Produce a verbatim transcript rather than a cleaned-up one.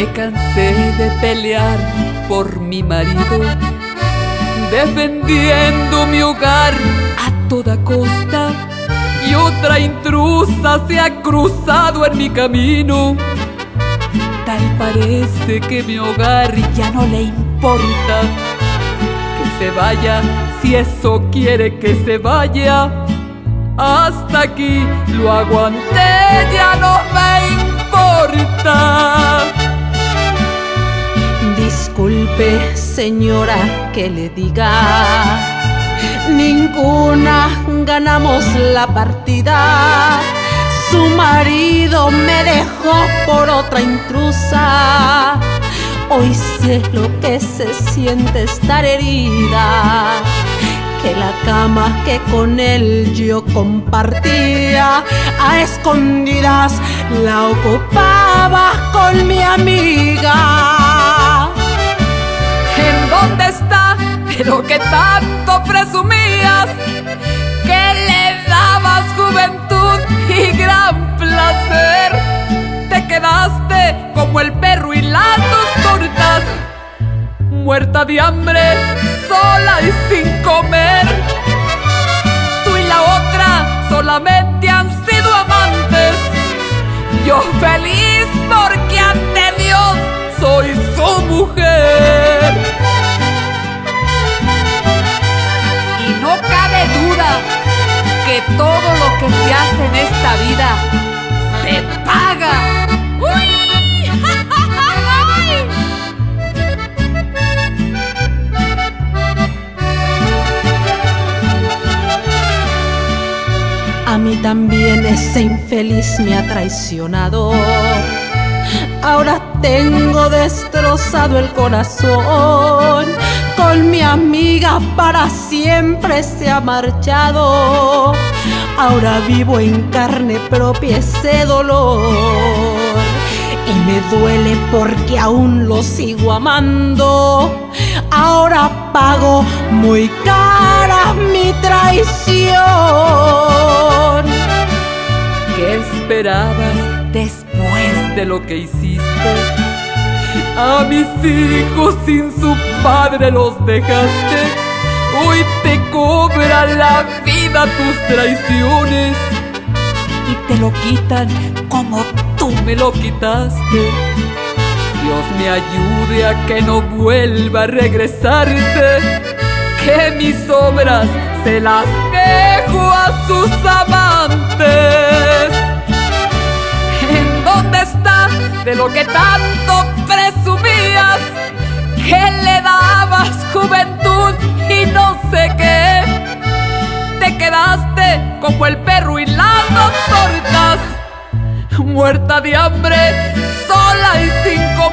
Me cansé de pelear por mi marido, defendiendo mi hogar a toda costa, y otra intrusa se ha cruzado en mi camino. Tal parece que mi hogar ya no le importa. Que se vaya, si eso quiere que se vaya. Hasta aquí lo aguanté, ya no me importa. Disculpe, señora, que le diga, ninguna ganamos la partida. Su marido me dejó por otra intrusa. Hoy sé lo que se siente estar herida, que la cama que con él yo compartía, a escondidas la ocupaba con mi amiga. ¿En dónde está de lo que tanto presumías? Que le dabas juventud y gran placer. Te quedaste como el perro y las dos tortas, muerta de hambre, sola y sin comer. Tú y la otra solamente han sido amantes. Yo feliz porque ante Dios soy su mujer. Y no cabe duda que todo lo que se hace en esta vida se paga. ¡Uy! A mí también ese infeliz me ha traicionado. Ahora tengo destrozado el corazón. Con mi amiga para siempre se ha marchado. Ahora vivo en carne propia ese dolor. Y me duele porque aún lo sigo amando. Ahora pago muy cara mi traición. ¿Qué esperabas después de lo que hiciste? A mis hijos sin su padre los dejaste. Hoy te cobra la vida tus traiciones y te lo quitan como tú me lo quitaste. Dios me ayude a que no vuelva a regresarse, que mis obras se las dejo a sus amantes. ¿En dónde está de lo que tanto presumías? Que le dabas juventud y no sé qué. Te quedaste como el perro y las dos tortas, muerta de hambre, sola y sin comer.